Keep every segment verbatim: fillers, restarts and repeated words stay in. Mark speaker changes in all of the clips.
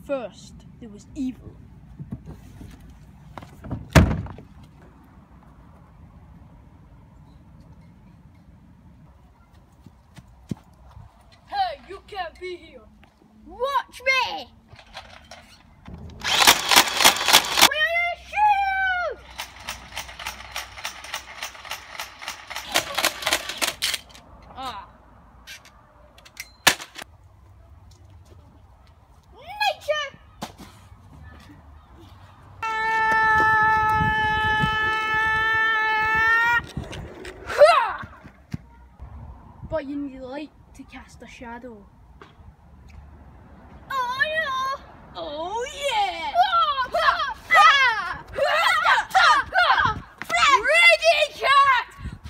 Speaker 1: First, there was evil. Hey, you can't be here.
Speaker 2: Watch me!
Speaker 1: Ah.
Speaker 2: Nature!
Speaker 1: But you need light to cast a shadow.
Speaker 2: Oh no!
Speaker 1: Oh yeah!
Speaker 2: Ready, cat!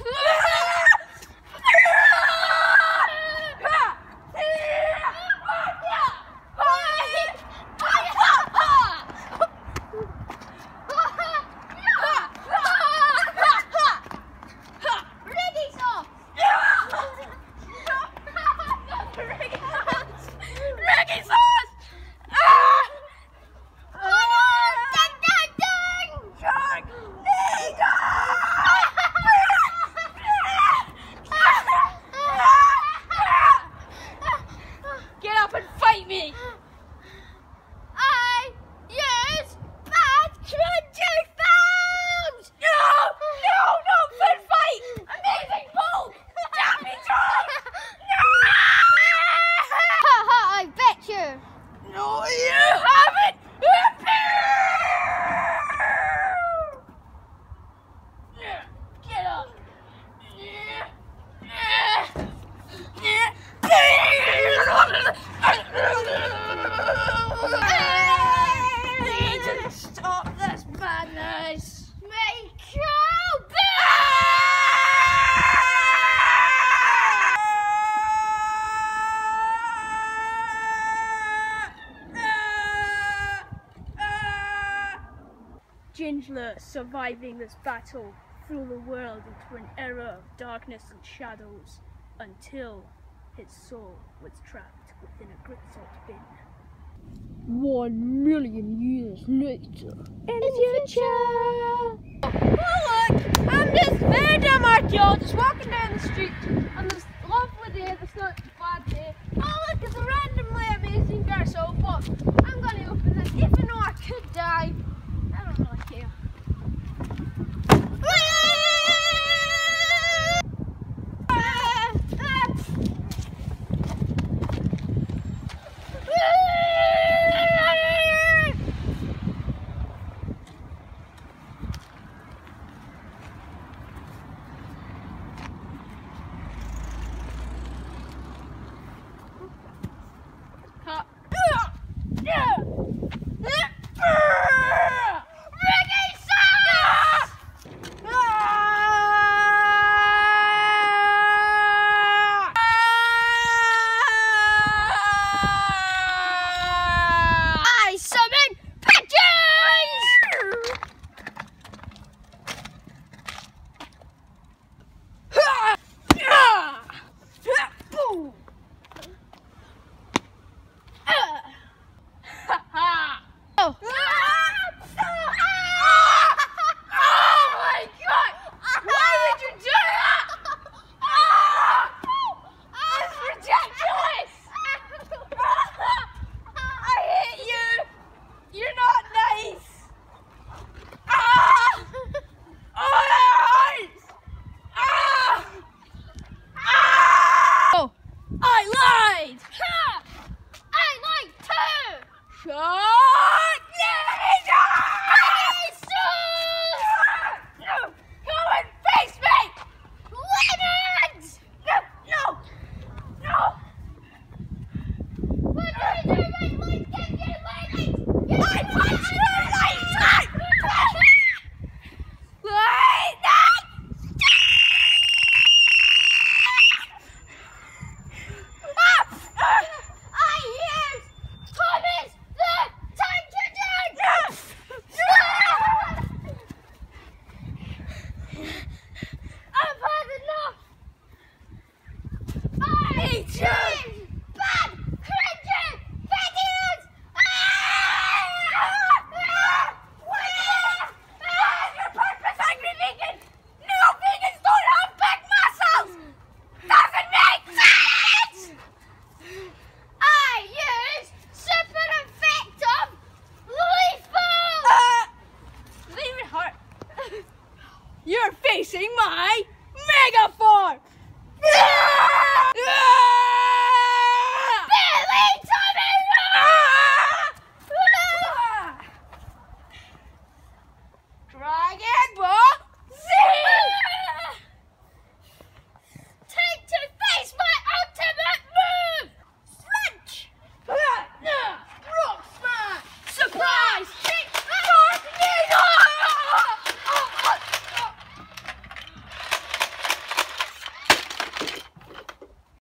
Speaker 1: Get up and fight me!
Speaker 2: I use bad crunchy thumbs!
Speaker 1: No! No! No! Foot fight! Amazing bull! Damn me, John!
Speaker 2: Ha ha, I bet you!
Speaker 1: No, you haven't! Get up! Need to stop this madness!
Speaker 2: Make you
Speaker 1: Gingerless surviving this battle threw the world into an era of darkness and shadows until his soul was trapped within a grit salt bin. One million years later, in the future.
Speaker 2: Oh look, I'm just Verda Martial, just walking down the street on this lovely day, this not bad day. Oh look, it's a randomly amazing garso, but I'm gonna open this even though I could die. I don't really care.
Speaker 1: I lied!
Speaker 2: Ha! I like to!
Speaker 1: Shut